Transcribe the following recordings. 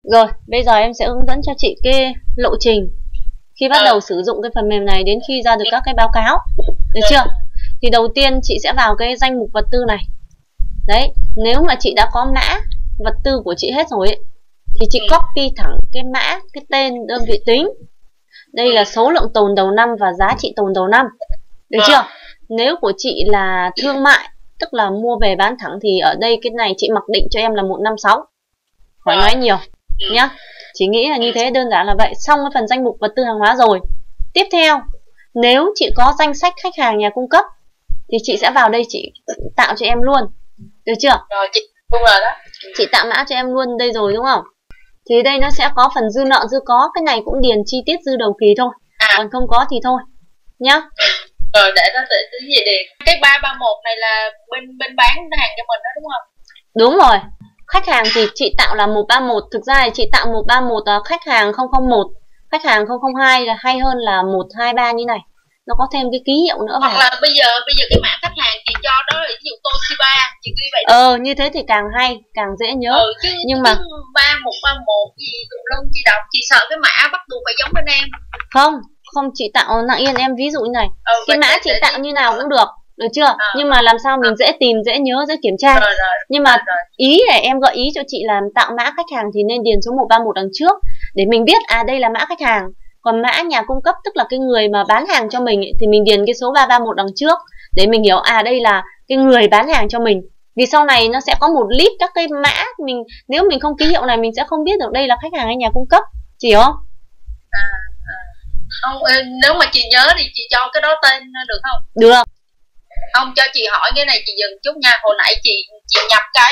Rồi, bây giờ em sẽ hướng dẫn cho chị cái lộ trình khi bắt đầu sử dụng cái phần mềm này đến khi ra được các cái báo cáo. Được chưa? Thì đầu tiên chị sẽ vào cái danh mục vật tư này. Đấy, nếu mà chị đã có mã vật tư của chị hết rồi ấy, thì chị copy thẳng cái mã, cái tên đơn vị tính. Đây là số lượng tồn đầu năm và giá trị tồn đầu năm. Được chưa? Nếu của chị là thương mại, tức là mua về bán thẳng, thì ở đây cái này chị mặc định cho em là 156. Khỏi nói nhiều nhá. Chỉ nghĩ là như thế, đơn giản là vậy. Xong cái phần danh mục vật tư hàng hóa rồi. Tiếp theo, nếu chị có danh sách khách hàng nhà cung cấp thì chị sẽ vào đây chị tạo cho em luôn. Được chưa? Rồi chị luôn rồi đó. Chị tạo mã cho em luôn đây rồi đúng không? Thì đây nó sẽ có phần dư nợ dư có, cái này cũng điền chi tiết dư đầu kỳ thôi. Còn không có thì thôi nhá. Rồi để nó cái gì điền. Cái 331 này là bên bán hàng cho mình đó đúng không? Đúng rồi. Khách hàng thì chị tạo là 131, thực ra thì chị tạo 131 là khách hàng 001, khách hàng 002 là hay hơn là 123 như này. Nó có thêm cái ký hiệu nữa. Hoặc là bây giờ cái mã khách hàng chị cho đó là ví dụ Toshiba, chị ghi vậy. Như thế thì càng hay, càng dễ nhớ. Nhưng mà 3131 gì tùm lum chị đọc, chị sợ cái mã bắt buộc phải giống bên em. Không chị tạo nặng yên em ví dụ như này. Cái mã chị tạo như nào cũng được. Được chưa? Nhưng mà làm sao mình dễ tìm, dễ nhớ, dễ kiểm tra. Nhưng mà ý để em gợi ý cho chị là tạo mã khách hàng thì nên điền số 131 đằng trước để mình biết đây là mã khách hàng. Còn mã nhà cung cấp tức là cái người mà bán hàng cho mình ấy, thì mình điền cái số 331 đằng trước để mình hiểu đây là cái người bán hàng cho mình. Vì sau này nó sẽ có một list các cái mã, nếu mình không ký hiệu này mình sẽ không biết được đây là khách hàng hay nhà cung cấp. Chị hiểu không? Không, nếu mà chị nhớ thì chị cho cái đó tên được không? Được. Không, cho chị hỏi cái này chị dừng chút nha. Hồi nãy chị nhập cái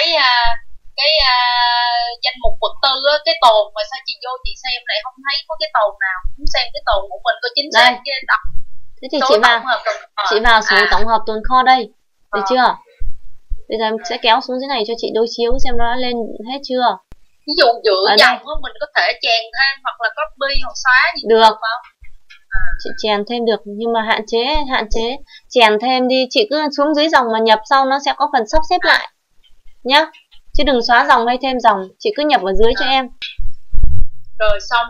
danh mục vật tư á, cái tồn mà sao chị vô chị xem lại không thấy có cái tồn nào, muốn xem cái tồn của mình có chính xác cái đọc. Thế thì chị vào số tổng hợp tồn kho đây. Được chưa? Bây giờ em sẽ kéo xuống dưới này cho chị đối chiếu xem nó lên hết chưa. Ví dụ giữa dòng á mình có thể chèn thêm hoặc là copy hoặc xóa gì được không? Chị chèn thêm được nhưng mà hạn chế chèn thêm đi, chị cứ xuống dưới dòng mà nhập, sau nó sẽ có phần sắp xếp lại nhá, chứ đừng xóa dòng hay thêm dòng, chị cứ nhập ở dưới cho em. Rồi xong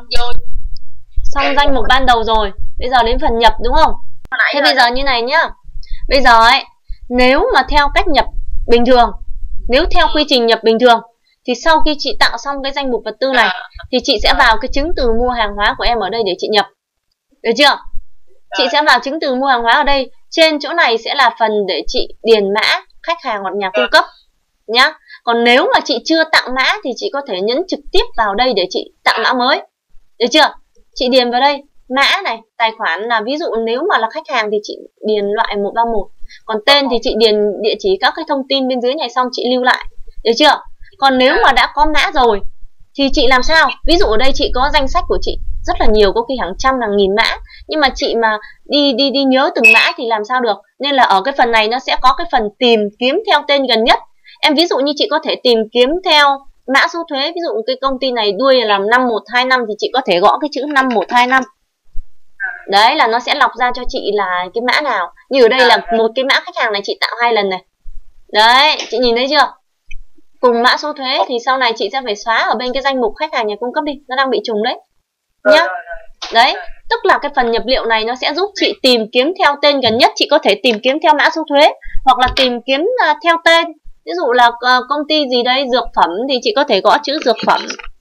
danh mục ban đầu rồi, bây giờ đến phần nhập đúng không? Thế bây giờ như này nhá, bây giờ ấy nếu mà theo cách nhập bình thường, nếu theo quy trình nhập bình thường thì sau khi chị tạo xong cái danh mục vật tư này thì chị sẽ vào cái chứng từ mua hàng hóa của em ở đây để chị nhập. Được chưa? Chị sẽ vào chứng từ mua hàng hóa ở đây. Trên chỗ này sẽ là phần để chị điền mã khách hàng hoặc nhà cung cấp nhá. Còn nếu mà chị chưa tạo mã thì chị có thể nhấn trực tiếp vào đây để chị tạo mã mới. Được chưa? Chị điền vào đây mã này, tài khoản là ví dụ nếu mà là khách hàng thì chị điền loại 131. Còn tên thì chị điền địa chỉ các cái thông tin bên dưới này xong chị lưu lại. Được chưa? Còn nếu mà đã có mã rồi thì chị làm sao? Ví dụ ở đây chị có danh sách của chị rất là nhiều, có khi hàng trăm hàng nghìn mã, nhưng mà chị mà đi nhớ từng mã thì làm sao được. Nên là ở cái phần này nó sẽ có cái phần tìm kiếm theo tên gần nhất. Em ví dụ như chị có thể tìm kiếm theo mã số thuế, ví dụ cái công ty này đuôi là 5125 thì chị có thể gõ cái chữ 5125. Đấy là nó sẽ lọc ra cho chị là cái mã nào. Như ở đây là một cái mã khách hàng này chị tạo 2 lần này. Đấy, chị nhìn thấy chưa? Cùng mã số thuế thì sau này chị sẽ phải xóa ở bên cái danh mục khách hàng nhà cung cấp đi, nó đang bị trùng đấy nhá. Đấy, tức là cái phần nhập liệu này nó sẽ giúp chị tìm kiếm theo tên gần nhất. Chị có thể tìm kiếm theo mã số thuế hoặc là tìm kiếm theo tên. Ví dụ là công ty gì đây, dược phẩm thì chị có thể gõ chữ dược phẩm.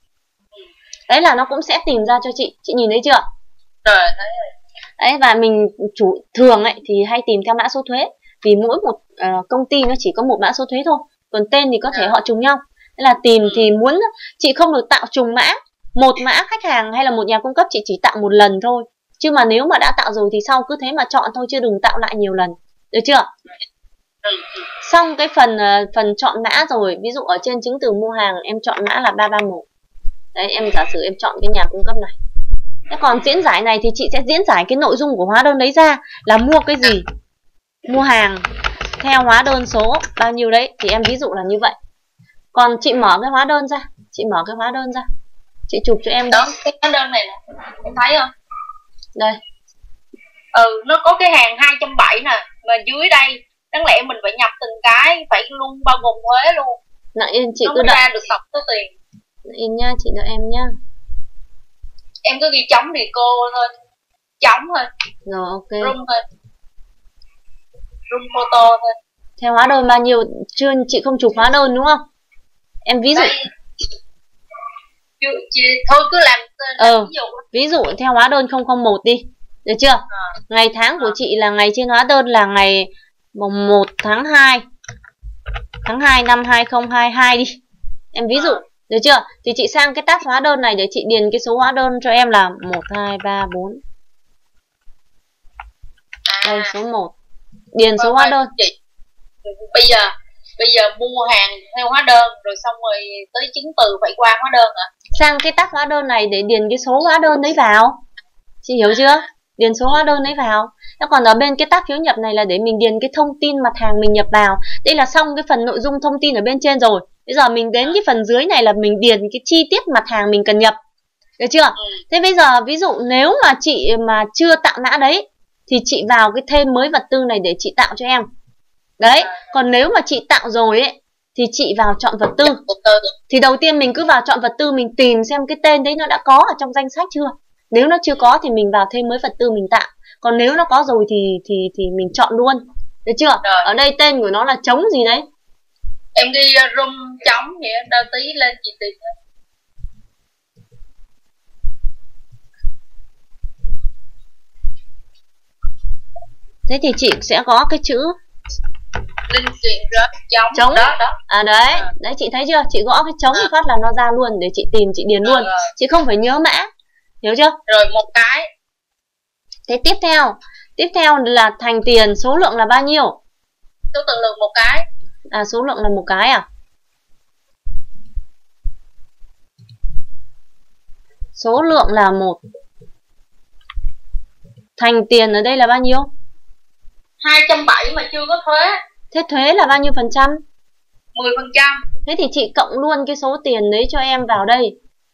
Đấy là nó cũng sẽ tìm ra cho chị nhìn thấy chưa? Đấy, và mình thường ấy thì hay tìm theo mã số thuế, vì mỗi một công ty nó chỉ có một mã số thuế thôi, còn tên thì có thể họ trùng nhau. Nên là tìm thì muốn chị không được tạo trùng mã. Một mã khách hàng hay là một nhà cung cấp chị chỉ tạo một lần thôi, chứ mà nếu mà đã tạo rồi thì sau cứ thế mà chọn thôi, chứ đừng tạo lại nhiều lần. Được chưa? Xong cái phần chọn mã rồi, ví dụ ở trên chứng từ mua hàng em chọn mã là 331. Đấy, em giả sử em chọn cái nhà cung cấp này. Thế còn diễn giải này thì chị sẽ diễn giải cái nội dung của hóa đơn đấy ra là mua cái gì, mua hàng theo hóa đơn số bao nhiêu đấy, thì em ví dụ là như vậy. Còn chị mở cái hóa đơn ra, chị chụp cho em đó. Cái hóa đơn này nè, em thấy không? Đây. Nó có cái hàng 270 nè, mà dưới đây đáng lẽ mình phải nhập từng cái, phải luôn bao gồm thuế luôn. Nặng yên chị nó cứ đợi ra được tổng số tiền. In nha, chị đợi em nhá. Em cứ ghi trống thì cô thôi. Trống thôi. Rồi ok. Room thôi. Room photo thôi. Theo hóa đơn bao nhiêu? Chưa, chị không chụp hóa đơn đúng không? Em ví dụ. Thôi cứ làm ví dụ. Ví dụ theo hóa đơn 001 đi. Được chưa? Ngày tháng của chị là ngày trên hóa đơn là ngày mùng 1 tháng 2. Tháng 2 năm 2022 đi. Em ví dụ. Được chưa? Thì chị sang cái tab hóa đơn này để chị điền cái số hóa đơn cho em là 1, 2, 3, 4. Đây số 1. Điền số hóa đơn. Chị, bây giờ mua hàng theo hóa đơn rồi xong rồi tới chứng từ phải qua hóa đơn hả? Sang cái tab hóa đơn này để điền cái số hóa đơn đấy vào. Chị hiểu chưa? Điền số hóa đơn đấy vào. Thế còn ở bên cái tab phiếu nhập này là để mình điền cái thông tin mặt hàng mình nhập vào. Đây là xong cái phần nội dung thông tin ở bên trên rồi. Bây giờ mình đến cái phần dưới này là mình điền cái chi tiết mặt hàng mình cần nhập. Được chưa? Thế bây giờ ví dụ nếu mà chị mà chưa tạo mã đấy thì chị vào cái thêm mới vật tư này để chị tạo cho em. Đấy, còn nếu mà chị tạo rồi ấy thì chị vào chọn vật tư. Thì đầu tiên mình cứ vào chọn vật tư, mình tìm xem cái tên đấy nó đã có ở trong danh sách chưa. Nếu nó chưa có thì mình vào thêm mới vật tư mình tạo. Còn nếu nó có rồi thì mình chọn luôn. Được chưa? Rồi. Ở đây tên của nó là trống gì đấy? Em ghi room trống vậy, đợi tí lên chị tìm. Thế thì chị sẽ có cái chữ linh kiện rớt trống đó. À đấy, đấy chị thấy chưa? Chị gõ cái trống thì phát là nó ra luôn để chị tìm, chị điền luôn. Chị không phải nhớ mã. Hiểu chưa? Rồi một cái. Thế tiếp theo là thành tiền, số lượng là bao nhiêu? Số lượng một cái. À số lượng là một cái à? Số lượng là 1. Thành tiền ở đây là bao nhiêu? 270 mà chưa có thuế. Thế thuế là bao nhiêu phần trăm? 10%. Thế thì chị cộng luôn cái số tiền đấy cho em vào đây.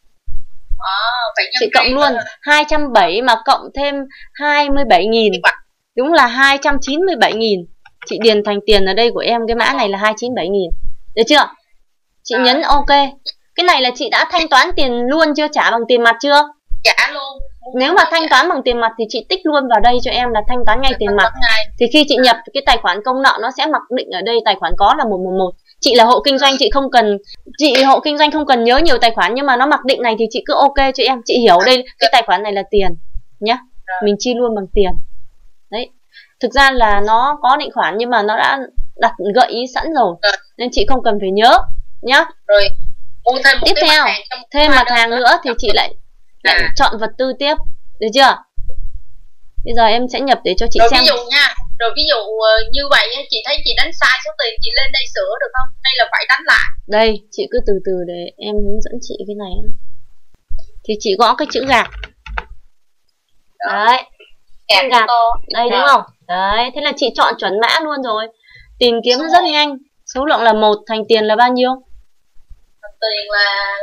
Chị cộng luôn 270 mà cộng thêm 27.000. Đúng là 297.000. Chị điền thành tiền ở đây của em, cái mã này là 297.000. Được chưa? Chị nhấn ok. Cái này là chị đã thanh toán tiền luôn chưa? Trả bằng tiền mặt chưa? Trả luôn. Nếu mà thanh toán bằng tiền mặt thì chị tích luôn vào đây cho em là thanh toán ngay tiền mặt. Thì khi chị nhập cái tài khoản công nợ nó sẽ mặc định ở đây tài khoản có là 111. Chị là hộ kinh doanh, chị hộ kinh doanh không cần nhớ nhiều tài khoản, nhưng mà nó mặc định này thì chị cứ ok cho em. Chị hiểu đây cái tài khoản này là tiền nhá. Mình chi luôn bằng tiền. Đấy. Thực ra là nó có định khoản nhưng mà nó đã đặt gợi ý sẵn rồi. Nên chị không cần phải nhớ nhá. Rồi. Mua thêm một tiếp theo, thêm mặt hàng nữa thì chị lại chọn vật tư tiếp. Được chưa? Bây giờ em sẽ nhập để cho chị rồi xem. Ví dụ nha, rồi ví dụ như vậy chị thấy chị đánh sai số tiền, chị lên đây sửa được không? Hay là phải đánh lại? Đây, chị cứ từ từ để em hướng dẫn chị cái này. Thì chị gõ cái chữ gạt. Đấy. Gạt. Đây đúng không? Đấy, thế là chị chọn chuẩn mã luôn rồi. Tìm kiếm rất nhanh. Số lượng là 1, thành tiền là bao nhiêu? Thành tiền là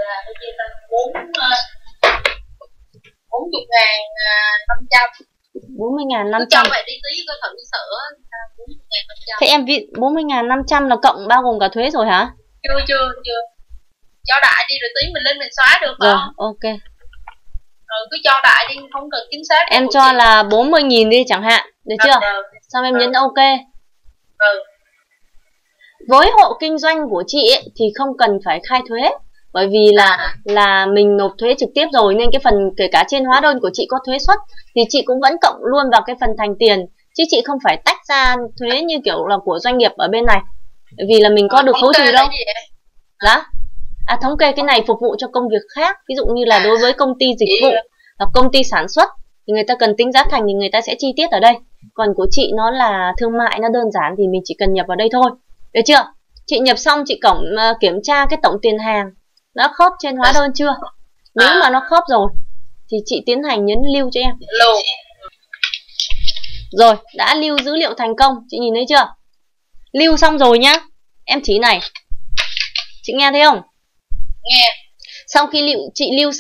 40.500. 40.500. Cho mẹ đi tí coi thử sửa 40.500. Thế em viết 40.500 là cộng bao gồm cả thuế rồi hả? Chưa. Cho đại đi rồi tí mình lên mình xóa được không? Rồi, ok. Rồi cứ cho đại đi, không cần chính xác. Em cho là 40.000 đi chẳng hạn. Được chưa? Xong em nhấn ok. Với hộ kinh doanh của chị ấy, thì không cần phải khai thuế. Bởi vì là mình nộp thuế trực tiếp rồi, nên cái phần kể cả trên hóa đơn của chị có thuế suất thì chị cũng vẫn cộng luôn vào cái phần thành tiền, chứ chị không phải tách ra thuế như kiểu là của doanh nghiệp ở bên này. Bởi vì là mình có được khấu trừ đâu. Đó. Thống kê cái này phục vụ cho công việc khác. Ví dụ như là đối với công ty dịch vụ hoặc công ty sản xuất thì người ta cần tính giá thành thì người ta sẽ chi tiết ở đây. Còn của chị nó là thương mại, nó đơn giản thì mình chỉ cần nhập vào đây thôi. Được chưa? Chị nhập xong chị kiểm tra cái tổng tiền hàng đã khớp trên hóa đơn chưa. Nếu mà nó khớp rồi thì chị tiến hành nhấn lưu cho em. Rồi, đã lưu dữ liệu thành công. Chị nhìn thấy chưa? Lưu xong rồi nhá. Em chỉ này. Chị nghe thấy không? Nghe. Sau khi chị lưu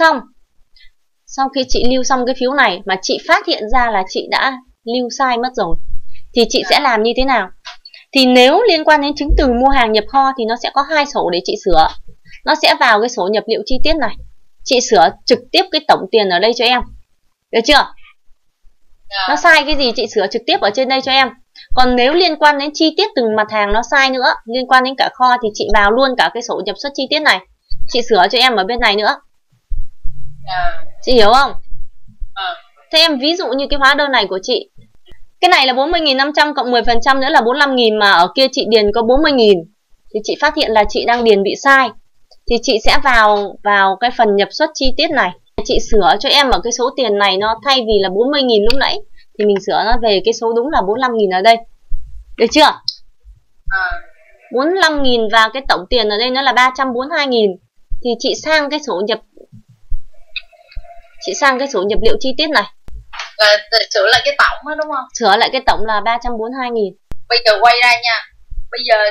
xong cái phiếu này mà chị phát hiện ra là chị đã lưu sai mất rồi thì chị sẽ làm như thế nào? Thì nếu liên quan đến chứng từ mua hàng nhập kho thì nó sẽ có 2 sổ để chị sửa. nó sẽ vào cái sổ nhập liệu chi tiết này. Chị sửa trực tiếp cái tổng tiền ở đây cho em. Được chưa? Nó sai cái gì chị sửa trực tiếp ở trên đây cho em. Còn nếu liên quan đến chi tiết từng mặt hàng nó sai nữa, liên quan đến cả kho thì chị vào luôn cả cái sổ nhập xuất chi tiết này. Chị sửa cho em ở bên này nữa. Chị hiểu không? Thế em ví dụ như cái hóa đơn này của chị, cái này là 40.500 cộng 10% nữa là 45.000, mà ở kia chị điền có 40.000. Thì chị phát hiện là chị đang điền bị sai. Thì chị sẽ vào cái phần nhập xuất chi tiết này. Chị sửa cho em ở cái số tiền này, nó thay vì là 40.000 lúc nãy thì mình sửa nó về cái số đúng là 45.000 ở đây. Được chưa? 45.000 và cái tổng tiền ở đây nó là 342.000. Thì chị sang cái sổ nhập liệu chi tiết này. Là sửa lại cái tổng đó đúng không? Sửa lại cái tổng là 342.000. Bây giờ quay ra nha. Bây giờ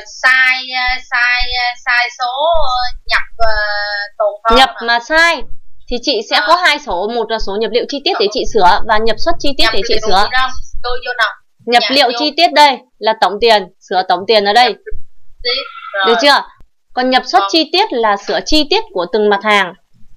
sai số nhập tồn kho. Nhập mà sai thì chị sẽ có hai sổ, một là sổ nhập liệu chi tiết để chị sửa và nhập xuất chi tiết để chị sửa. Nhập liệu chi tiết đây là tổng tiền, sửa tổng tiền ở đây. Được chưa? Còn nhập xuất chi tiết là sửa chi tiết của từng mặt hàng.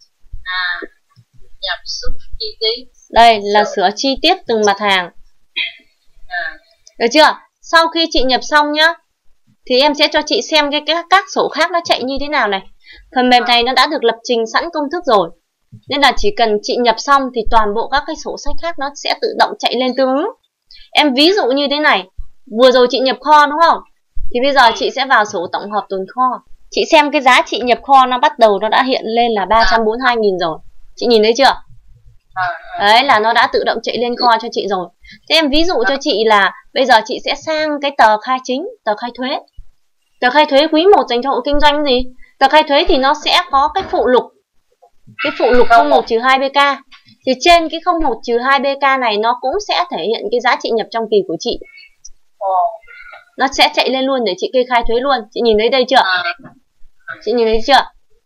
Nhập xuất chi tiết. Đây là sửa chi tiết từng mặt hàng. Được chưa? Sau khi chị nhập xong nhá, thì em sẽ cho chị xem các sổ khác nó chạy như thế nào này. Phần mềm này nó đã được lập trình sẵn công thức rồi, nên là chỉ cần chị nhập xong thì toàn bộ các cái sổ sách khác nó sẽ tự động chạy lên tương ứng. Em ví dụ như thế này, vừa rồi chị nhập kho đúng không? Thì bây giờ chị sẽ vào sổ tổng hợp tồn kho. Chị xem cái giá trị nhập kho nó bắt đầu nó đã hiện lên là 342.000 rồi. Chị nhìn thấy chưa? Đấy là nó đã tự động chạy lên kho cho chị rồi. Thế em ví dụ cho chị là bây giờ chị sẽ sang cái tờ khai chính, tờ khai thuế. Tờ khai thuế quý 1 dành cho hộ kinh doanh gì? Tờ khai thuế thì nó sẽ có cái phụ lục. Cái phụ lục 01-2BK. Thì trên cái 01-2BK này nó cũng sẽ thể hiện cái giá trị nhập trong kỳ của chị. Nó sẽ chạy lên luôn để chị kê khai thuế luôn. Chị nhìn thấy đây chưa? Chị nhìn thấy chưa?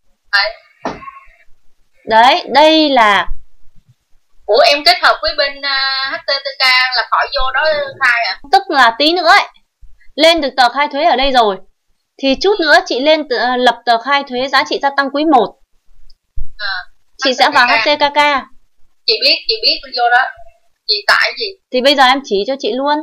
Đấy, đây là... Ủa em kết hợp với bên HTTK là khỏi vô đó khai à? Tức là tí nữa ấy, lên được tờ khai thuế ở đây rồi thì chút nữa chị lên lập tờ khai thuế giá trị gia tăng quý 1. Chị sẽ vào HTKK. Chị biết vô đó. Chị tải gì? Thì bây giờ em chỉ cho chị luôn.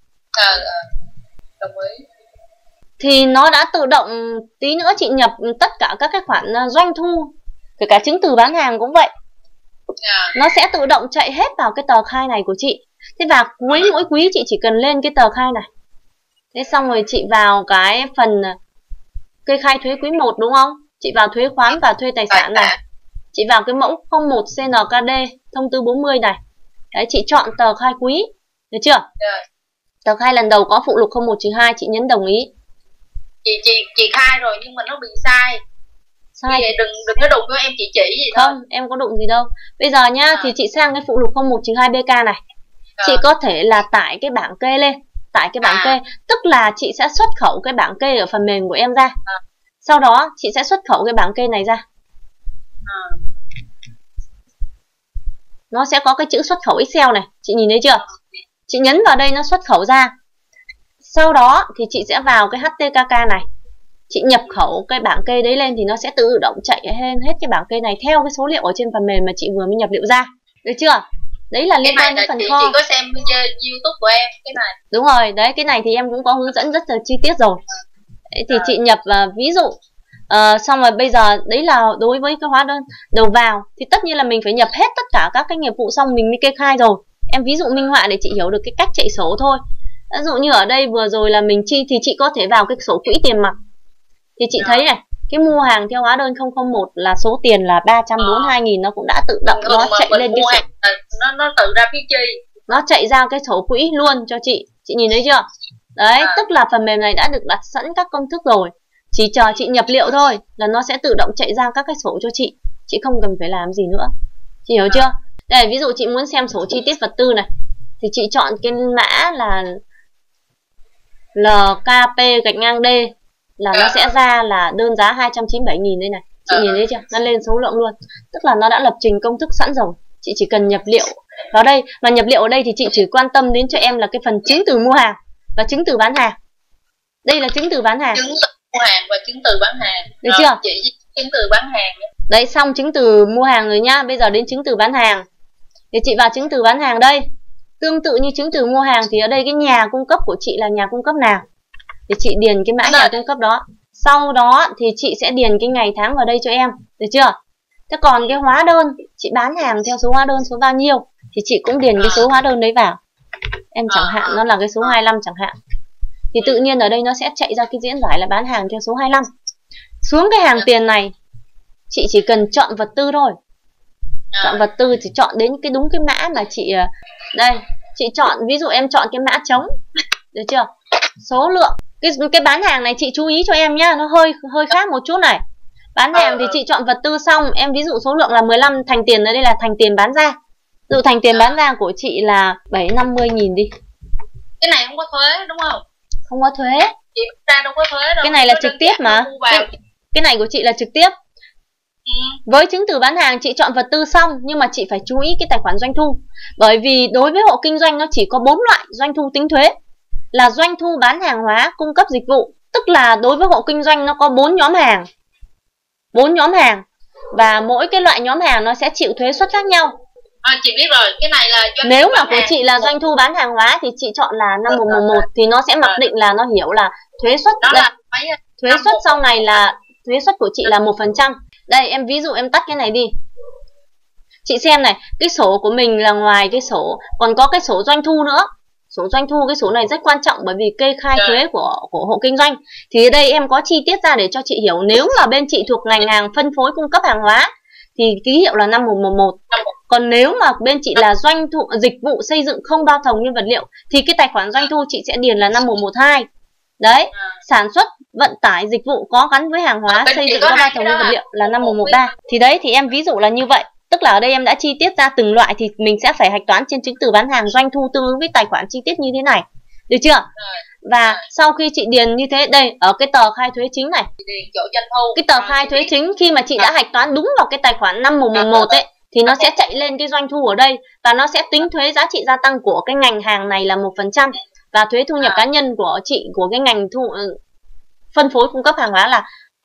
Đồng ý. Thì nó đã tự động, tí nữa chị nhập tất cả các cái khoản doanh thu, kể cả chứng từ bán hàng cũng vậy. Nó sẽ tự động chạy hết vào cái tờ khai này của chị. Thế và mỗi quý chị chỉ cần lên cái tờ khai này. Thế xong rồi chị vào cái phần kê khai thuế quý 1 đúng không? Chị vào thuế khoán và thuê tài sản này. Chị vào cái mẫu 01 CNKD thông tư 40 này. Đấy, chị chọn tờ khai quý. Được chưa? Tờ khai lần đầu có phụ lục 01-2, chị nhấn đồng ý. Chị khai rồi nhưng mà nó bị sai. Vậy đừng có đụng với em, chị chỉ gì thôi. Không, em có đụng gì đâu. Bây giờ nhá, thì chị sang cái phụ lục 01-2BK này. Chị có thể là tải cái bảng kê lên. Tải cái bảng kê, tức là chị sẽ xuất khẩu cái bảng kê ở phần mềm của em ra. Sau đó chị sẽ xuất khẩu cái bảng kê này ra. Nó sẽ có cái chữ xuất khẩu Excel này, chị nhìn thấy chưa? Chị nhấn vào đây nó xuất khẩu ra. Sau đó thì chị sẽ vào cái HTKK này. Chị nhập khẩu cái bảng kê đấy lên thì nó sẽ tự động chạy hết cái bảng kê này theo cái số liệu ở trên phần mềm mà chị vừa mới nhập liệu ra. Được chưa? Đấy là liên quan đến phần kho. Chị có xem YouTube của em cái này. Đúng rồi, đấy cái này thì em cũng có hướng dẫn rất là chi tiết rồi. Đấy, thì chị nhập ví dụ xong rồi bây giờ đấy là đối với cái hóa đơn đầu vào thì tất nhiên là mình phải nhập hết tất cả các cái nghiệp vụ xong mình mới kê khai rồi. Em ví dụ minh họa để chị hiểu được cái cách chạy sổ thôi. Ví dụ như ở đây vừa rồi là mình chi thì chị có thể vào cái sổ quỹ tiền mặt. Thì chị thấy này, cái mua hàng theo hóa đơn 001 là số tiền là 342.000, nó cũng đã tự động nó chạy lên cái sổ. Nó tự ra phía chi. Nó chạy ra cái sổ quỹ luôn cho chị. Chị nhìn thấy chưa? Đấy, tức là phần mềm này đã được đặt sẵn các công thức rồi. Chỉ chờ chị nhập liệu thôi là nó sẽ tự động chạy ra các cái sổ cho chị. Chị không cần phải làm gì nữa. Chị hiểu chưa? Đây, ví dụ chị muốn xem sổ chi tiết vật tư này. Thì chị chọn cái mã là LKP-D là nó sẽ ra là đơn giá 297.000 đây này. Chị nhìn thấy chưa? Nó lên số lượng luôn. Tức là nó đã lập trình công thức sẵn rồi. Chị chỉ cần nhập liệu vào đây. Mà nhập liệu ở đây thì chị chỉ quan tâm đến cho em là cái phần chứng từ mua hàng và chứng từ bán hàng. Đây là chứng từ bán hàng. Chứng từ mua hàng và chứng từ bán hàng. Được chưa? chứng từ bán hàng. Đấy, xong chứng từ mua hàng rồi nhá. Bây giờ đến chứng từ bán hàng. Thì chị vào chứng từ bán hàng đây. Tương tự như chứng từ mua hàng thì ở đây cái nhà cung cấp của chị là nhà cung cấp nào. Thì chị điền cái mã nhà cung cấp đó. Sau đó thì chị sẽ điền cái ngày tháng vào đây cho em. Được chưa? Thế còn cái hóa đơn, chị bán hàng theo số hóa đơn số bao nhiêu thì chị cũng điền cái số hóa đơn đấy vào. Em chẳng hạn nó là cái số 25 chẳng hạn. Thì tự nhiên ở đây nó sẽ chạy ra cái diễn giải là bán hàng theo số 25. Xuống cái hàng tiền này, chị chỉ cần chọn vật tư thôi. Chọn vật tư thì chọn đến cái đúng cái mã mà chị... Đây, chị chọn, ví dụ em chọn cái mã trống. Được chưa? Số lượng. Cái bán hàng này chị chú ý cho em nhá, nó hơi khác một chút này. Bán hàng thì chị chọn vật tư xong, em ví dụ số lượng là 15, thành tiền ở đây là thành tiền bán ra. Ví dụ thành tiền bán ra của chị là 750.000 đi. Cái này không có thuế đúng không? Không có thuế. Chị ra đâu có thuế đâu. Cái này là trực tiếp mà. Cái này của chị là trực tiếp. Với chứng từ bán hàng chị chọn vật tư xong, nhưng mà chị phải chú ý cái tài khoản doanh thu. Bởi vì đối với hộ kinh doanh nó chỉ có 4 loại doanh thu tính thuế. Là doanh thu bán hàng hóa, cung cấp dịch vụ. Tức là đối với hộ kinh doanh nó có 4 nhóm hàng. 4 nhóm hàng. Và mỗi cái loại nhóm hàng nó sẽ chịu thuế suất khác nhau. Chị biết rồi, cái này là doanh nếu mà của chị là doanh thu bán hàng hóa thì chị chọn là 5111 thì nó sẽ mặc định là nó hiểu là thuế suất. Thuế suất sau này là thuế suất của chị là 1%. Đây em ví dụ em tắt cái này đi. Chị xem này, cái sổ của mình là ngoài cái sổ còn có cái sổ doanh thu nữa. Sổ doanh thu, cái sổ này rất quan trọng bởi vì kê khai thuế của hộ kinh doanh. Thì ở đây em có chi tiết ra để cho chị hiểu. Nếu mà bên chị thuộc ngành hàng phân phối cung cấp hàng hóa thì ký hiệu là 5111. Còn nếu mà bên chị là doanh thu dịch vụ xây dựng không bao thầu nguyên vật liệu thì cái tài khoản doanh thu chị sẽ điền là 5112. Đấy, sản xuất, vận tải, dịch vụ có gắn với hàng hóa xây dựng có bao thầu nguyên vật liệu là 5113. Thì đấy, thì em ví dụ là như vậy. Tức là ở đây em đã chi tiết ra từng loại thì mình sẽ phải hạch toán trên chứng từ bán hàng doanh thu tương ứng với tài khoản chi tiết như thế này. Được chưa? Và sau khi chị điền như thế, đây, ở cái tờ khai thuế chính này. Cái tờ khai thuế chính khi mà chị đã hạch toán đúng vào cái tài khoản 5111 ấy thì nó sẽ chạy lên cái doanh thu ở đây và nó sẽ tính thuế giá trị gia tăng của cái ngành hàng này là 1% và thuế thu nhập cá nhân của chị của cái ngành phân phối cung cấp hàng hóa là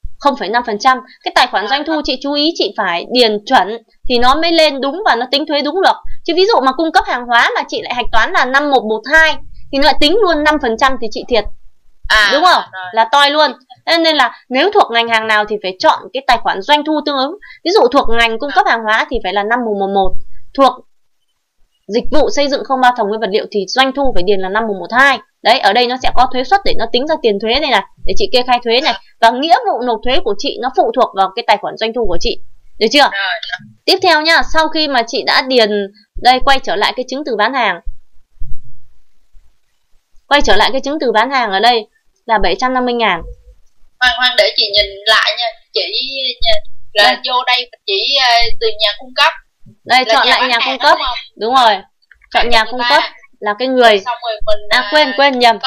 0,5%. Cái tài khoản doanh thu chị chú ý chị phải điền chuẩn thì nó mới lên đúng và nó tính thuế đúng được. Chứ ví dụ mà cung cấp hàng hóa mà chị lại hạch toán là 5112 thì nó lại tính luôn 5% thì chị thiệt. Đúng không? Là toi luôn. Nên là nếu thuộc ngành hàng nào thì phải chọn cái tài khoản doanh thu tương ứng. Ví dụ thuộc ngành cung cấp hàng hóa thì phải là 5111. Thuộc dịch vụ xây dựng không bao thầu nguyên vật liệu thì doanh thu phải điền là 5112. Đấy, ở đây nó sẽ có thuế suất để nó tính ra tiền thuế này này, để chị kê khai thuế này. Và nghĩa vụ nộp thuế của chị nó phụ thuộc vào cái tài khoản doanh thu của chị. Được chưa? Tiếp theo nhá, sau khi mà chị đã điền, đây quay trở lại cái chứng từ bán hàng. Quay trở lại cái chứng từ bán hàng ở đây là 750.000. Khoan để chị nhìn lại nha, chị là vô đây chị từ nhà cung cấp. Đây là chọn lại nhà cung cấp. Đúng rồi. Chọn nhà cung cấp là cái người. Xong rồi mình quên nhầm.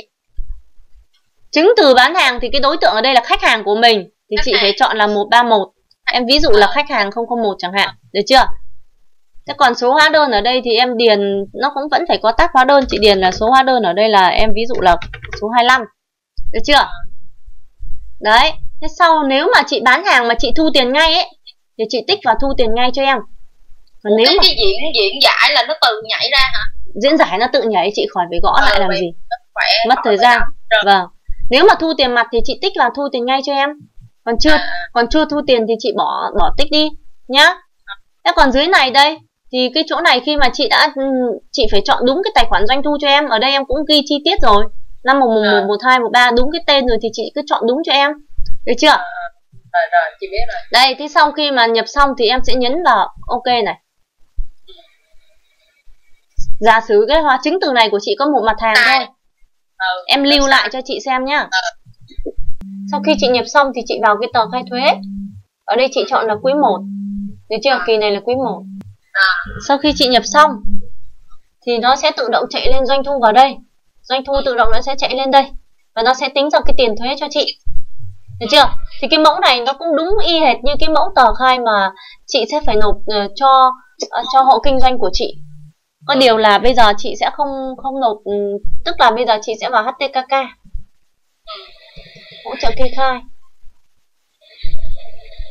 Chứng từ bán hàng thì cái đối tượng ở đây là khách hàng của mình thì chị phải chọn là 131. Em ví dụ là khách hàng 001 chẳng hạn. Được chưa? Thế còn số hóa đơn ở đây thì em điền nó cũng vẫn phải có tác hóa đơn, chị điền là số hóa đơn ở đây là em ví dụ là số 25. Được chưa? Đấy. Thế sau nếu mà chị bán hàng mà chị thu tiền ngay ấy thì chị tích vào thu tiền ngay cho em. Còn nếu mà cái diễn giải là nó tự nhảy ra hả? Diễn giải nó tự nhảy, chị khỏi phải gõ lại làm gì. Mất thời gian. Vâng. Nếu mà thu tiền mặt thì chị tích vào thu tiền ngay cho em. Còn chưa thu tiền thì chị bỏ tích đi nhá. Thế còn dưới này đây thì cái chỗ này khi mà chị phải chọn đúng cái tài khoản doanh thu cho em. Ở đây em cũng ghi chi tiết rồi. 5111, 1213 đúng cái tên rồi thì chị cứ chọn đúng cho em. Được chưa? Rồi, chị biết rồi. Đây, thế sau khi mà nhập xong thì em sẽ nhấn vào OK này. Giả sử cái hóa chứng từ này của chị có một mặt hàng thôi. Em lưu lại cho chị xem nhá. Sau khi chị nhập xong thì chị vào cái tờ khai thuế. Ở đây chị chọn là quý 1. Được chưa? Kỳ này là quý 1. Sau khi chị nhập xong thì nó sẽ tự động chạy lên doanh thu vào đây. Doanh thu tự động nó sẽ chạy lên đây và nó sẽ tính ra cái tiền thuế cho chị. Được chưa? Thì cái mẫu này nó cũng đúng y hệt như cái mẫu tờ khai mà chị sẽ phải nộp cho hộ kinh doanh của chị. Có điều là bây giờ chị sẽ không nộp, tức là bây giờ chị sẽ vào HTKK hỗ trợ kê khai.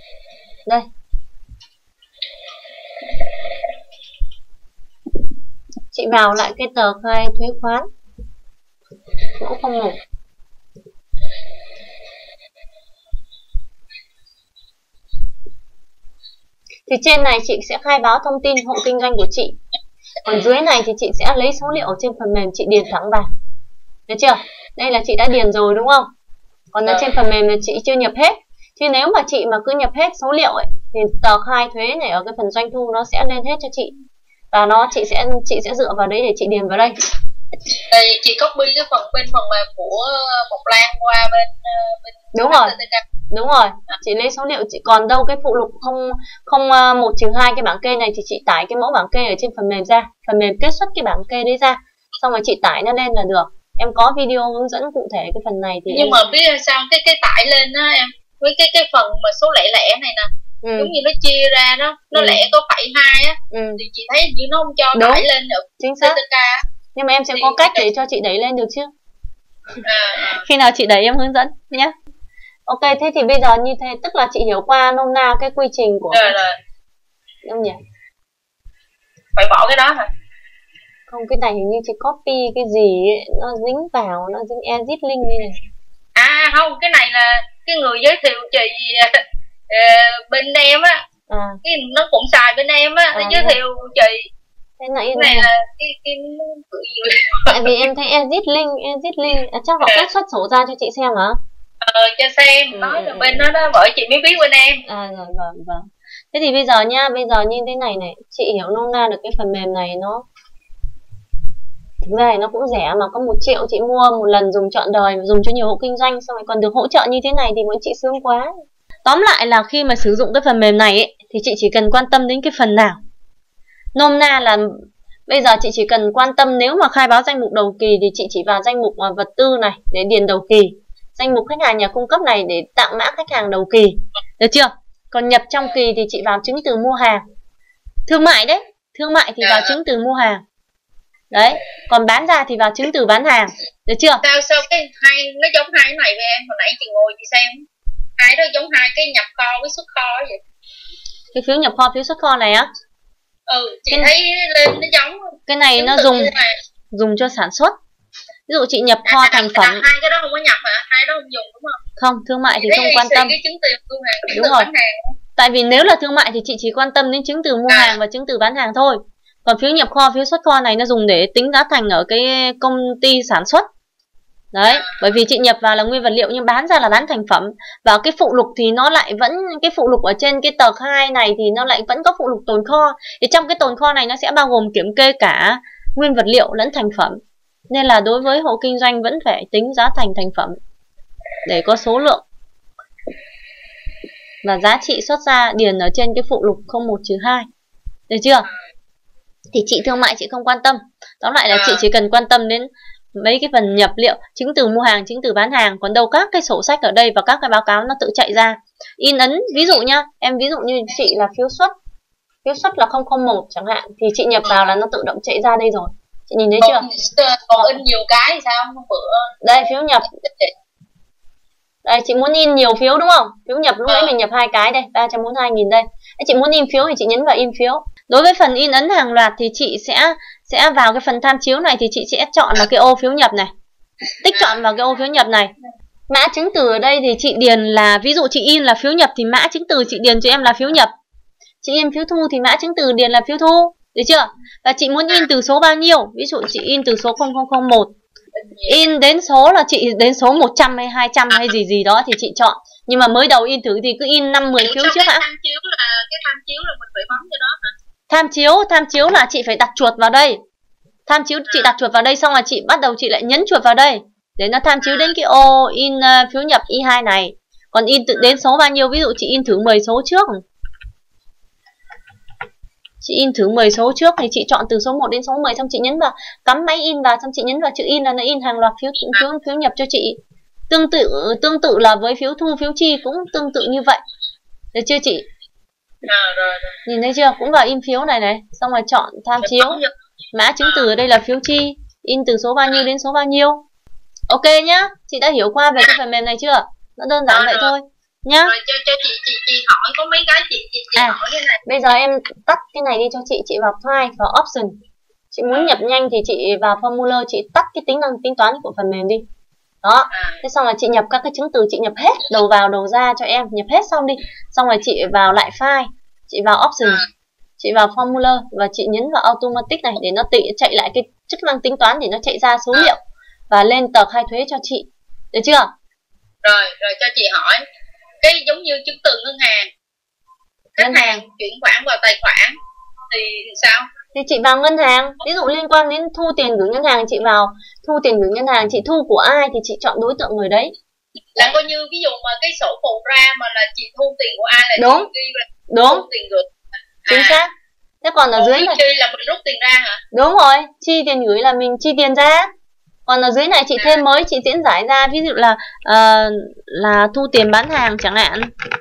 Đây. Chị vào lại cái tờ khai thuế khoán mẫu 01. Thì trên này chị sẽ khai báo thông tin hộ kinh doanh của chị. Còn dưới này thì chị sẽ lấy số liệu ở trên phần mềm chị điền thẳng vào. Được chưa? Đây là chị đã điền rồi đúng không? Còn ở trên phần mềm là chị chưa nhập hết. Chứ nếu mà chị mà cứ nhập hết số liệu ấy, thì tờ khai thuế này ở cái phần doanh thu nó sẽ lên hết cho chị. Và chị sẽ dựa vào đấy để chị điền vào đây. Thì chị copy cái bên phần mềm của Mộc Lan qua bên đúng rồi. Đúng rồi, chị lấy số liệu, chị còn đâu cái phụ lục 01-2 cái bảng kê này thì chị tải cái mẫu bảng kê ở trên phần mềm ra, phần mềm kết xuất cái bảng kê đấy ra, xong rồi chị tải nó lên là được. Em có video hướng dẫn cụ thể cái phần này thì nhưng mà biết sao cái tải lên á em, với cái phần mà số lẻ lẻ này nè, giống như nó chia ra đó, nó lẻ có 2 á, thì chị thấy như nó không cho tải lên được. Chính xác. Nhưng mà em sẽ có cách để cho chị đẩy lên được chứ. Khi nào chị đẩy em hướng dẫn nhé. Ok, thế thì bây giờ như thế tức là chị hiểu qua nôm na cái quy trình của rồi. Đúng nhỉ? Phải bỏ cái đó hả? Không, cái này hình như chị copy cái gì ấy, nó dính vào, nó dính edit link đi này. À không, cái này là cái người giới thiệu chị bên em á. Cái nó cũng xài bên em á, nó giới thiệu chị. Cái này là cái tại vì em thấy edit link chắc họ kết xuất sổ ra cho chị xem hả? Cho xem, nói là bên đó bởi chị mới biết bên em. Rồi, vâng. Thế thì bây giờ nha, bây giờ như thế này này, chị hiểu nôm na được cái phần mềm này nó thực ra nó cũng rẻ mà, có 1 triệu chị mua một lần dùng trọn đời, dùng cho nhiều hộ kinh doanh, xong rồi còn được hỗ trợ như thế này thì mỗi chị sướng quá. Tóm lại là khi mà sử dụng cái phần mềm này ấy, thì chị chỉ cần quan tâm đến cái phần nào. Nôm na là bây giờ chị chỉ cần quan tâm nếu mà khai báo danh mục đầu kỳ thì chị chỉ vào danh mục vật tư này để điền đầu kỳ, danh mục khách hàng nhà cung cấp này để tạo mã khách hàng đầu kỳ, được chưa? Còn nhập trong kỳ thì chị vào chứng từ mua hàng. Thương mại đấy, thương mại thì vào chứng từ mua hàng. Đấy, còn bán ra thì vào chứng từ bán hàng, được chưa? Sao cái nó giống hai cái này với em, hồi nãy chị ngồi chị xem. Hai đó giống hai cái nhập kho với xuất kho vậy. Cái phiếu nhập kho, phiếu xuất kho này á? Chị thấy lên nó giống. Cái này nó dùng cho sản xuất. Ví dụ chị nhập kho thành phẩm. Hai cái đó không có nhập hả? Hai đó không dùng đúng không? Không, thương mại thì không quan tâm. Cái chứng từ mua hàng, chứng đúng từ rồi. bán hàng. Tại vì nếu là thương mại thì chị chỉ quan tâm đến chứng từ mua hàng và chứng từ bán hàng thôi. Còn phiếu nhập kho, phiếu xuất kho này nó dùng để tính giá thành ở cái công ty sản xuất. Đấy, bởi vì chị nhập vào là nguyên vật liệu nhưng bán ra là bán thành phẩm. Và cái phụ lục thì nó lại vẫn, cái phụ lục ở trên cái tờ khai này thì nó lại vẫn có phụ lục tồn kho. Thì trong cái tồn kho này nó sẽ bao gồm kiểm kê cả nguyên vật liệu lẫn thành phẩm. Nên là đối với hộ kinh doanh vẫn phải tính giá thành thành phẩm để có số lượng và giá trị xuất ra điền ở trên cái phụ lục 01-2. Được chưa? Thì chị thương mại chị không quan tâm. Tóm lại là chị chỉ cần quan tâm đến mấy cái phần nhập liệu, chứng từ mua hàng, chứng từ bán hàng. Còn đâu các cái sổ sách ở đây và các cái báo cáo nó tự chạy ra. In ấn, ví dụ nhá, em ví dụ như chị là phiếu xuất là 001 chẳng hạn, thì chị nhập vào là nó tự động chạy ra đây rồi. Chị nhìn thấy chưa? Còn in nhiều cái thì sao? Hôm bữa đây phiếu nhập. Đây chị muốn in nhiều phiếu đúng không? Phiếu nhập lúc nãy mình nhập 2 cái đây, 342.000 đây. Chị muốn in phiếu thì chị nhấn vào in phiếu. Đối với phần in ấn hàng loạt thì chị sẽ vào cái phần tham chiếu này thì chị sẽ chọn vào cái ô phiếu nhập này. Tích chọn vào cái ô phiếu nhập này. Mã chứng từ ở đây thì chị điền là, ví dụ chị in là phiếu nhập thì mã chứng từ chị điền cho em là phiếu nhập. Chị in phiếu thu thì mã chứng từ điền là phiếu thu, được chưa? Và chị muốn in từ số bao nhiêu? Ví dụ chị in từ số 0001. In đến số là chị đến số 100 hay 200 hay gì đó thì chị chọn. Nhưng mà mới đầu in thử thì cứ in 5-10 phiếu trước hả? Cái tham chiếu là mình phải bấm cho đó hả? Tham chiếu là chị phải đặt chuột vào đây. Tham chiếu chị đặt chuột vào đây xong là chị bắt đầu chị lại nhấn chuột vào đây để nó tham chiếu đến cái ô in phiếu nhập Y2 này. Còn in đến số bao nhiêu, ví dụ chị in thử 10 số trước. Chị in thử 10 số trước thì chị chọn từ số 1 đến số 10 xong chị nhấn vào, cắm máy in vào xong chị nhấn vào chữ in là nó in hàng loạt phiếu nhập cho chị. Tương tự là với phiếu thu, phiếu chi cũng tương tự như vậy. Được chưa chị? Rồi. Nhìn thấy chưa? Cũng vào in phiếu này này, xong rồi chọn tham chiếu. Mã chứng từ ở đây là phiếu chi, in từ số bao nhiêu đến số bao nhiêu. Ok nhá, chị đã hiểu qua về cái phần mềm này chưa? Nó đơn giản vậy thôi. nhá. Rồi cho chị hỏi có mấy cái chị hỏi cái này. Bây giờ em tắt cái này đi cho chị vào file, vào option. Chị muốn nhập nhanh thì chị vào formula, chị tắt cái tính năng tính toán của phần mềm đi. Đó, thế xong rồi chị nhập các cái chứng từ, chị nhập hết đầu vào đầu ra cho em, nhập hết xong đi. Xong rồi chị vào lại file, chị vào option, chị vào formula và chị nhấn vào automatic này để nó tự chạy lại cái chức năng tính toán để nó chạy ra số liệu và lên tờ khai thuế cho chị. Được chưa? Rồi cho chị hỏi, cái giống như chứng từ ngân hàng, khách hàng chuyển khoản vào tài khoản thì sao? Thì chị vào ngân hàng, ví dụ liên quan đến thu tiền gửi ngân hàng, chị vào thu tiền gửi ngân hàng, chị thu của ai thì chị chọn đối tượng người đấy. Là coi như ví dụ mà cái sổ phụ ra mà là chị thu tiền của ai là đúng. chị ghi là đúng thu tiền gửi. Chính xác. Thế còn ở dưới này chi là mình rút tiền ra hả? Đúng rồi, chi tiền gửi là mình chi tiền ra. Còn ở dưới này chị thêm mới, chị diễn giải ra, ví dụ là thu tiền bán hàng chẳng hạn.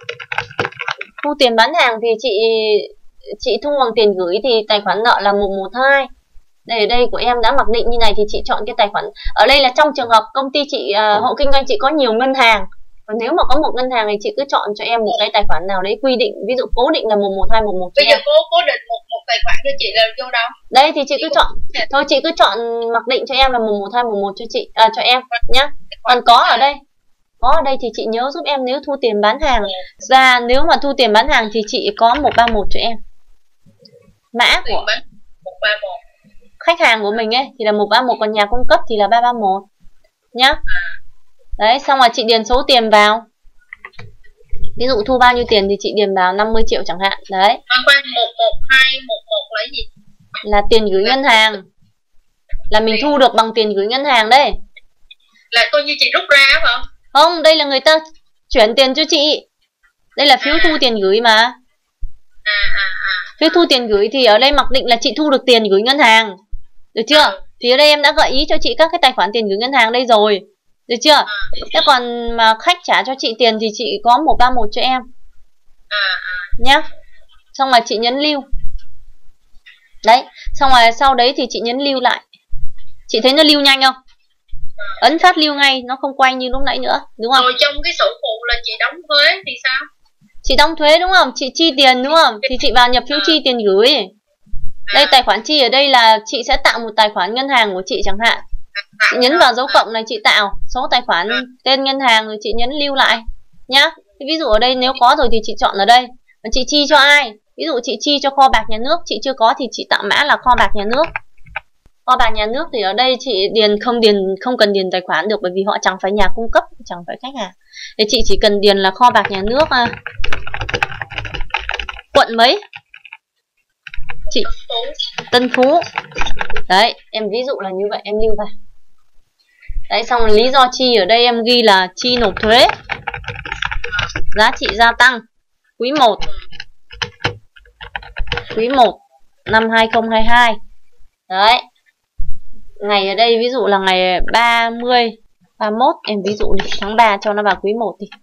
Thu tiền bán hàng thì chị thu bằng tiền gửi thì tài khoản nợ là 112. Đây, ở đây của em đã mặc định như này thì chị chọn cái tài khoản. Ở đây là trong trường hợp công ty chị, hộ kinh doanh chị có nhiều ngân hàng. Còn nếu mà có một ngân hàng thì chị cứ chọn cho em một cái tài khoản nào đấy quy định, ví dụ cố định là 11211. Bây giờ cố định một tài khoản cho chị là vô đâu? Đây thì chị cứ chọn, thôi chị cứ chọn mặc định cho em là 11211 cho chị, cho em nhá. Còn có ở đây thì chị nhớ giúp em, nếu thu tiền bán hàng ra, nếu mà thu tiền bán hàng thì chị có 131 cho em. Mã của 131. Khách hàng của mình ấy thì là 131, còn nhà cung cấp thì là 331 nhá. Đấy, xong rồi chị điền số tiền vào. Ví dụ thu bao nhiêu tiền thì chị điền vào 50 triệu chẳng hạn. Đấy. Khoan 11211 là gì? Là tiền gửi ngân hàng. Là mình thu được bằng tiền gửi ngân hàng đấy. Là coi như chị rút ra phải không? Không, đây là người ta chuyển tiền cho chị. Đây là phiếu thu tiền gửi mà. Phiếu thu tiền gửi thì ở đây mặc định là chị thu được tiền gửi ngân hàng. Được chưa? Thì ở đây em đã gợi ý cho chị các cái tài khoản tiền gửi ngân hàng đây rồi. Được chưa? Thế còn mà khách trả cho chị tiền thì chị có 131 cho em. Nhá. Xong rồi chị nhấn lưu. Đấy. Xong rồi sau đấy thì chị nhấn lưu lại. Chị thấy nó lưu nhanh không? Ấn phát lưu ngay, nó không quay như lúc nãy nữa, đúng không? Rồi trong cái sổ phụ là chị đóng thuế thì sao? Chị đóng thuế đúng không? Chị chi tiền đúng không? Thì chị vào nhập phiếu chi tiền gửi. Đây tài khoản chi ở đây là chị sẽ tạo một tài khoản ngân hàng của chị chẳng hạn. Chị nhấn vào dấu cộng này, chị tạo số tài khoản tên ngân hàng rồi chị nhấn lưu lại nhá. Ví dụ ở đây nếu có rồi thì chị chọn ở đây. Chị chi cho ai? Ví dụ chị chi cho kho bạc nhà nước, chị chưa có thì chị tạo mã là kho bạc nhà nước. Kho bạc nhà nước thì ở đây chị không cần điền tài khoản được, bởi vì họ chẳng phải nhà cung cấp, chẳng phải khách hàng. Thì chị chỉ cần điền là kho bạc nhà nước quận mấy? Chị Tân Phú. Đấy, em ví dụ là như vậy, em lưu vào. Đấy, xong lý do chi ở đây em ghi là chi nộp thuế giá trị gia tăng quý 1 năm 2022. Đấy. Ngày ở đây ví dụ là ngày 30, 31, em ví dụ đi, tháng 3 cho nó vào quý 1 đi.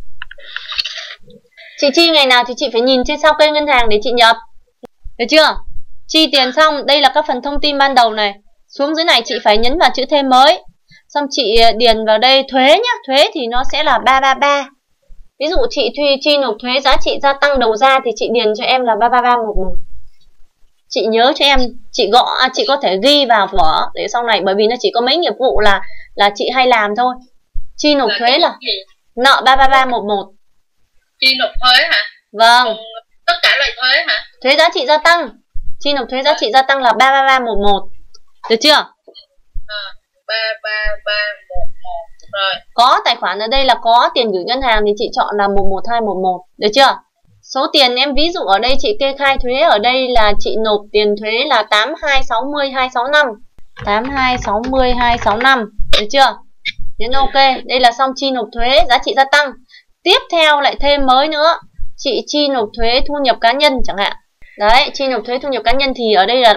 Chị chi ngày nào thì chị phải nhìn trên sau kênh ngân hàng để chị nhập. Được chưa? Chi tiền xong, đây là các phần thông tin ban đầu này. Xuống dưới này chị phải nhấn vào chữ thêm mới. Xong chị điền vào đây thuế nhá. Thuế thì nó sẽ là 333. Ví dụ chị chi nộp thuế giá trị gia tăng đầu ra thì chị điền cho em là 33311. Chị nhớ cho em, chị có thể ghi vào vở để sau này, bởi vì nó chỉ có mấy nghiệp vụ là chị hay làm thôi. Chi nộp thuế là nợ 33311. Chi nộp thuế hả? Vâng. Tất cả loại thuế hả? Thuế giá trị gia tăng. Chi nộp thuế giá trị gia tăng là 33311. Được chưa? 33311. Rồi. Có tài khoản ở đây là có tiền gửi ngân hàng thì chị chọn là 11211. Được chưa? Số tiền em ví dụ ở đây chị kê khai thuế ở đây là chị nộp tiền thuế là 8260265. 8260265. Được chưa? Nhấn OK. Đây là xong chi nộp thuế giá trị gia tăng. Tiếp theo lại thêm mới nữa. Chị chi nộp thuế thu nhập cá nhân chẳng hạn. Đấy, chi nộp thuế thu nhập cá nhân thì ở đây là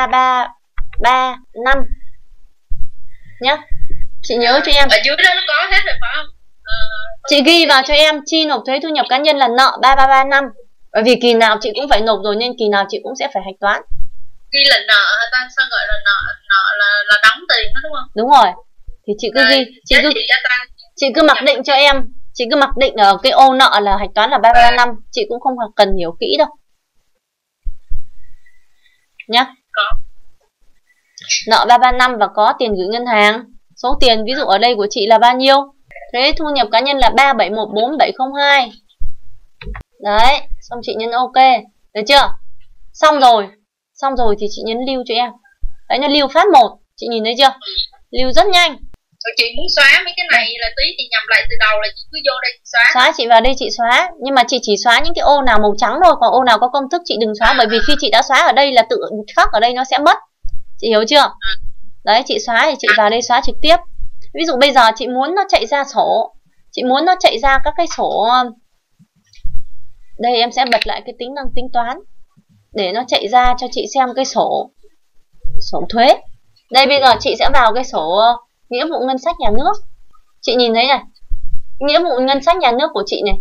3335 nhá. Chị nhớ cho em. Ở dưới đó nó có hết rồi phải không? Chị ghi vào cho em chi nộp thuế thu nhập cá nhân là nợ 3335. Bởi vì kỳ nào chị cũng phải nộp rồi nên kỳ nào chị cũng sẽ phải hạch toán. Ghi là nợ hả ta? Sao gọi là nợ là đóng tiền đó đúng không? Đúng rồi. Thì chị cứ ghi, chị cứ mặc định cho em Chị cứ mặc định ở cái ô nợ là hạch toán là 335, chị cũng không cần hiểu kỹ đâu nhá. Nợ 335 và có tiền gửi ngân hàng. Số tiền ví dụ ở đây của chị là bao nhiêu? Thuế thu nhập cá nhân là 3714702. Đấy, xong chị nhấn ok. Được chưa? Xong rồi thì chị nhấn lưu cho em. Đấy, nó lưu phát 1. Chị nhìn thấy chưa? Lưu rất nhanh. Rồi chị muốn xóa mấy cái này là tí chị nhầm lại từ đầu là chị cứ vô đây chị xóa. Xóa, chị vào đây chị xóa. Nhưng mà chị chỉ xóa những cái ô nào màu trắng thôi. Còn ô nào có công thức chị đừng xóa. Bởi vì khi chị đã xóa ở đây là tự khắc ở đây nó sẽ mất. Chị hiểu chưa? Đấy, chị xóa thì chị vào đây xóa trực tiếp. Ví dụ bây giờ chị muốn nó chạy ra sổ, chị muốn nó chạy ra các cái sổ. Đây em sẽ bật lại cái tính năng tính toán để nó chạy ra cho chị xem cái sổ thuế. Đây bây giờ chị sẽ vào cái sổ nghĩa vụ ngân sách nhà nước. Chị nhìn thấy này, nghĩa vụ ngân sách nhà nước của chị này,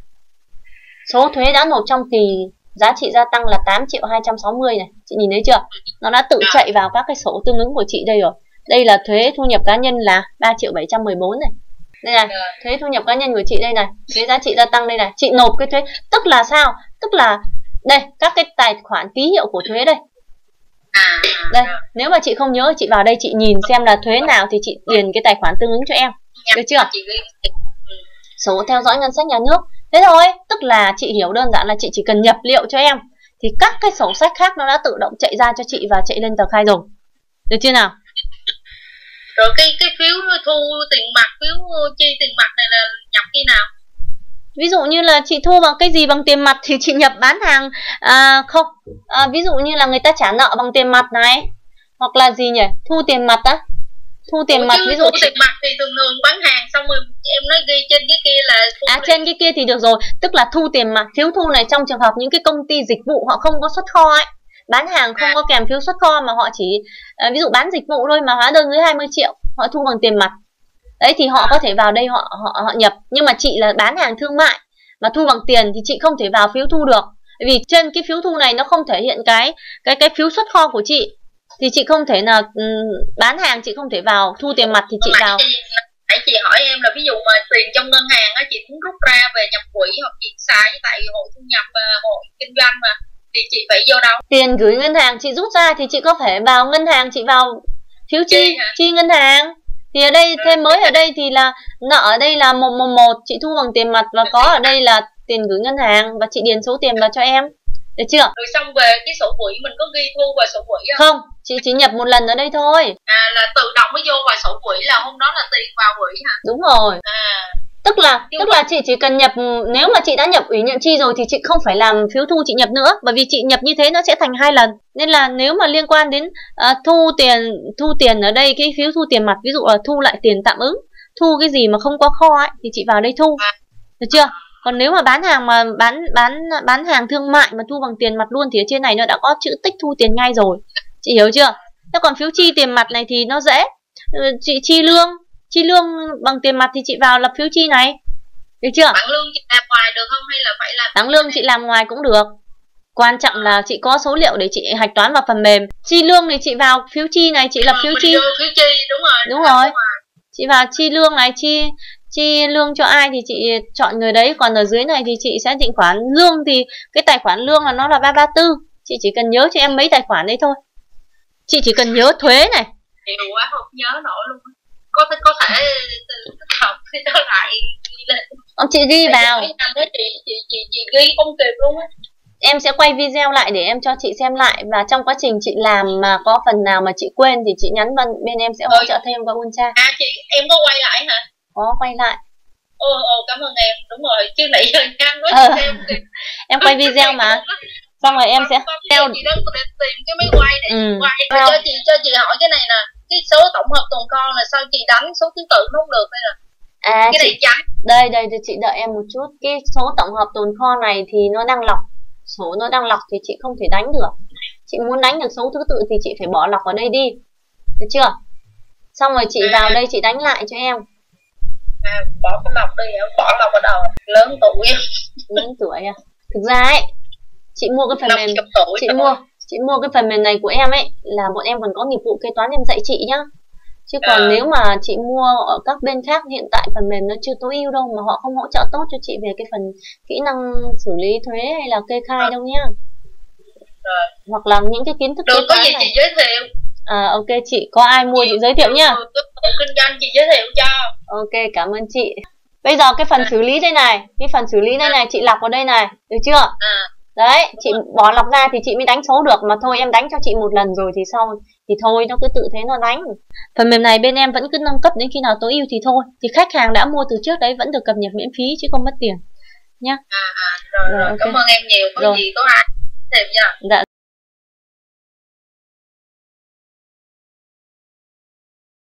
số thuế đã nộp trong kỳ giá trị gia tăng là 8.260.000 này. Chị nhìn thấy chưa? Nó đã tự chạy vào các cái sổ tương ứng của chị đây rồi. Đây là thuế thu nhập cá nhân là 3.714.000 này. Đây này, thuế thu nhập cá nhân của chị đây này, thuế giá trị gia tăng đây này. Chị nộp cái thuế, tức là sao? Tức là đây, các cái tài khoản ký hiệu của thuế đây. Đây, nếu mà chị không nhớ chị vào đây chị nhìn xem là thuế nào thì chị điền cái tài khoản tương ứng cho em. Được chưa? Số theo dõi ngân sách nhà nước. Thế thôi, tức là chị hiểu đơn giản là chị chỉ cần nhập liệu cho em thì các cái sổ sách khác nó đã tự động chạy ra cho chị và chạy lên tờ khai rồi. Được chưa nào? Rồi cái phiếu thu tiền mặt, phiếu chi tiền mặt này là nhập khi nào? Ví dụ như là chị thu bằng cái gì bằng tiền mặt thì chị nhập bán hàng không. Ví dụ như là người ta trả nợ bằng tiền mặt này, hoặc là gì nhỉ? Thu tiền mặt á. Thu tiền mặt, ví dụ thu tiền mặt thì thường thường bán hàng xong rồi em nói ghi trên cái kia là thu trên cái kia thì được rồi, tức là thu tiền mặt. Phiếu thu này trong trường hợp những cái công ty dịch vụ họ không có xuất kho ấy, bán hàng không có kèm phiếu xuất kho mà họ chỉ ví dụ bán dịch vụ thôi mà hóa đơn dưới 20 triệu, họ thu bằng tiền mặt. Đấy thì họ có thể vào đây họ nhập. Nhưng mà chị là bán hàng thương mại mà thu bằng tiền thì chị không thể vào phiếu thu được. Bởi vì trên cái phiếu thu này nó không thể hiện cái phiếu xuất kho của chị. Thì chị không thể nào bán hàng, chị không thể vào thu tiền mặt thì chị vào. Nãy chị hỏi em là ví dụ mà tiền trong ngân hàng á, chị muốn rút ra về nhập quỹ hoặc chị xài tại hội thu nhập hội kinh doanh mà thì chị phải vô đâu? Tiền gửi ngân hàng chị rút ra thì chị có thể vào ngân hàng, chị vào phiếu chi ngân hàng. Thì ở đây thêm mới ở đây thì là nợ ở đây là 111 chị thu bằng tiền mặt và có ở đây là tiền gửi ngân hàng và chị điền số tiền vào cho em. Được chưa? Rồi xong về cái sổ quỹ mình có ghi thu vào sổ quỹ không? Không, chị chỉ nhập một lần ở đây thôi. Là tự động mới vô vào sổ quỹ là hôm đó là tiền vào quỹ hả? Đúng rồi. Tức là chị chỉ cần nhập, nếu mà chị đã nhập ủy nhiệm chi rồi thì chị không phải làm phiếu thu chị nhập nữa, bởi vì chị nhập như thế nó sẽ thành 2 lần. Nên là nếu mà liên quan đến thu tiền ở đây, cái phiếu thu tiền mặt, ví dụ là thu lại tiền tạm ứng, thu cái gì mà không có kho ấy thì chị vào đây thu. Được chưa? Còn nếu mà bán hàng mà bán hàng thương mại mà thu bằng tiền mặt luôn thì ở trên này nó đã có chữ tích thu tiền ngay rồi. Chị hiểu chưa? Thế còn phiếu chi tiền mặt này thì nó dễ. Chị chi lương bằng tiền mặt thì chị vào lập phiếu chi này. Được chưa? Bảng lương chị làm ngoài được không hay là phải làm? Bảng lương chị làm ngoài cũng được. Quan trọng là chị có số liệu để chị hạch toán vào phần mềm. Chi lương thì chị vào phiếu chi này, chị lập phiếu chi. Phiếu chi, đúng rồi. Đúng rồi. Chị vào chi lương này, chi lương cho ai thì chị chọn người đấy. Còn ở dưới này thì chị sẽ định khoản lương thì cái tài khoản lương là nó là 334. Chị chỉ cần nhớ cho em mấy tài khoản đấy thôi. Chị chỉ cần nhớ thuế này. Nhiều quá không nhớ nổi luôn. Có thể học cái đó lại ghi lên. Chị ghi vào. Chị ghi không kịp luôn á. Em sẽ quay video lại để em cho chị xem lại. Và trong quá trình chị làm mà có phần nào mà chị quên thì chị nhắn bên em sẽ hỗ trợ thêm qua Uncha. Em có quay lại hả? Có quay lại. Cảm ơn em. Đúng rồi, chứ nãy giờ nhanh quá xem kìa. Em quay video mà. Xong rồi em sẽ theo chị đang tìm cái máy quay để quay. Cho chị hỏi cái này nè, cái số tổng hợp tồn kho là sao chị đánh số thứ tự nó không được đây là? Cái này trắng. Đây chị đợi em một chút. Cái số tổng hợp tồn kho này thì nó đang lọc. Số nó đang lọc thì chị không thể đánh được. Chị muốn đánh được số thứ tự thì chị phải bỏ lọc ở đây đi. Được chưa? Xong rồi chị vào đây chị đánh lại cho em. Bỏ cái lọc đi, bỏ lọc ở đầu. Lớn tuổi. Lớn tuổi à? Thực ra ấy, chị mua cái phần mềm, chị mua cái phần mềm này của em ấy là bọn em còn có nghiệp vụ kế toán em dạy chị nhá. Chứ còn nếu mà chị mua ở các bên khác, hiện tại phần mềm nó chưa tối ưu đâu, mà họ không hỗ trợ tốt cho chị về cái phần kỹ năng xử lý thuế hay là kê khai đâu nhá. Hoặc là những cái kiến thức kế toán này. Có gì chị giới thiệu. Ok chị, có ai mua chị giới thiệu nhá. Kinh doanh chị giới thiệu cho. Ok, cảm ơn chị. Bây giờ cái phần xử lý đây này, cái phần xử lý đây này, chị lọc vào đây này, được chưa? Đấy, chị bỏ lọc ra thì chị mới đánh số được, mà thôi em đánh cho chị một lần rồi thì sau thì thôi nó cứ tự thế nó đánh. Phần mềm này bên em vẫn cứ nâng cấp đến khi nào tối ưu thì thôi. Thì khách hàng đã mua từ trước đấy vẫn được cập nhật miễn phí chứ không mất tiền nhá. Rồi, okay. Cảm ơn em nhiều, có gì có ai thêm nha. Dạ.